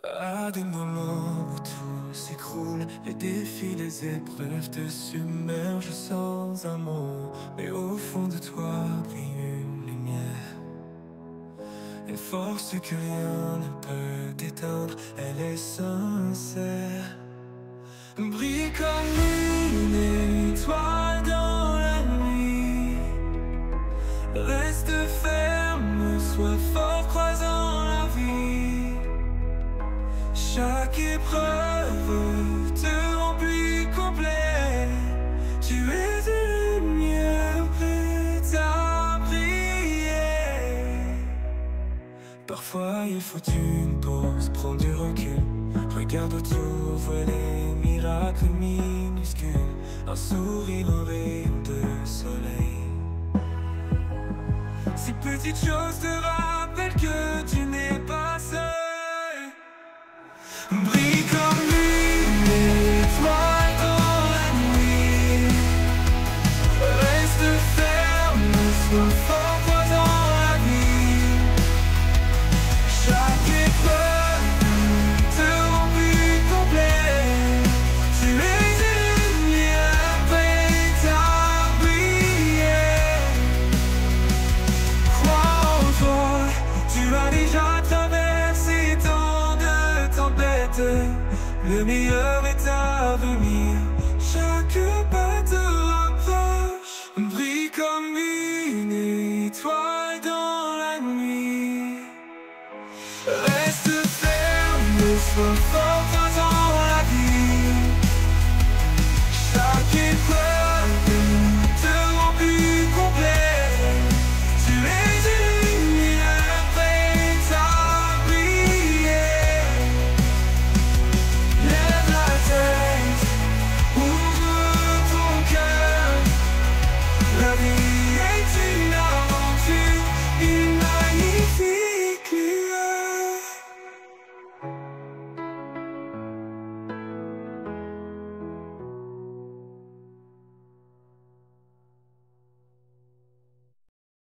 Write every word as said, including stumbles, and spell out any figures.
À des moments où tout s'écroule, les défis, les épreuves te submergent sans un mot. Mais au fond de toi brille une lumière, une force que rien ne peut éteindre, elle est sincère. Brille comme une étoile dans la nuit, reste ferme, sois fort, croisant la vie. Chaque épreuve te remplit complet, tu es une lumière prête à briller. Parfois il faut une pause, prendre du recul. Regarde autour, vois les miracles minuscules. Un sourire, un rayon de soleil. Ces petites choses te rappellent que tu n'es pas seul. Brille comme une étoile dans la nuit, reste ferme, sois fort, croisant la vie. Chaque épreuve te remplit complet, tu es une lumière prête à briller. Crois en toi, tu as déjà traversé tant de tempêtes. Le meilleur est à venir, chaque pas te rapproche. Brille comme une étoile dans la nuit, reste ferme, sois fort, croisant